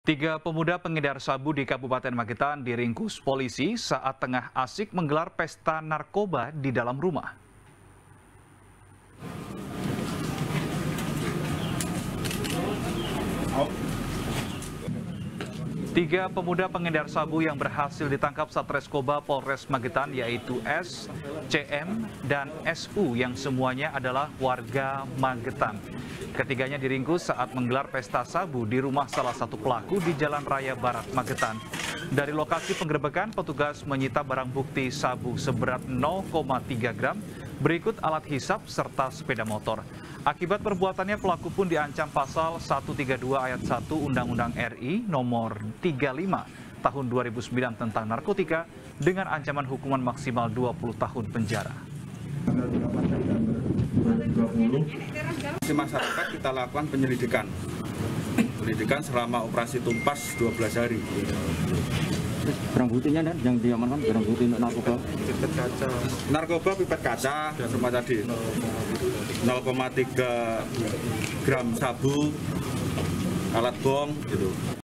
Tiga pemuda pengedar sabu di Kabupaten Magetan diringkus polisi saat tengah asik menggelar pesta narkoba di dalam rumah. Tiga pemuda pengedar sabu yang berhasil ditangkap Satreskoba Polres Magetan yaitu S, CM, dan SU yang semuanya adalah warga Magetan. Ketiganya diringkus saat menggelar pesta sabu di rumah salah satu pelaku di Jalan Raya Barat, Magetan. Dari lokasi penggerebekan, petugas menyita barang bukti sabu seberat 0,3 gram, berikut alat hisap serta sepeda motor. Akibat perbuatannya, pelaku pun diancam pasal 132 ayat 1 Undang-Undang RI nomor 35 tahun 2009 tentang narkotika dengan ancaman hukuman maksimal 20 tahun penjara. Di masyarakat kita lakukan penyelidikan selama operasi tumpas 12 hari. Barang buktinya yang diamankan barang bukti untuk narkoba? Pipet kaca. Narkoba pipet kaca semua tadi. 0,3 gram sabu, alat bong gitu.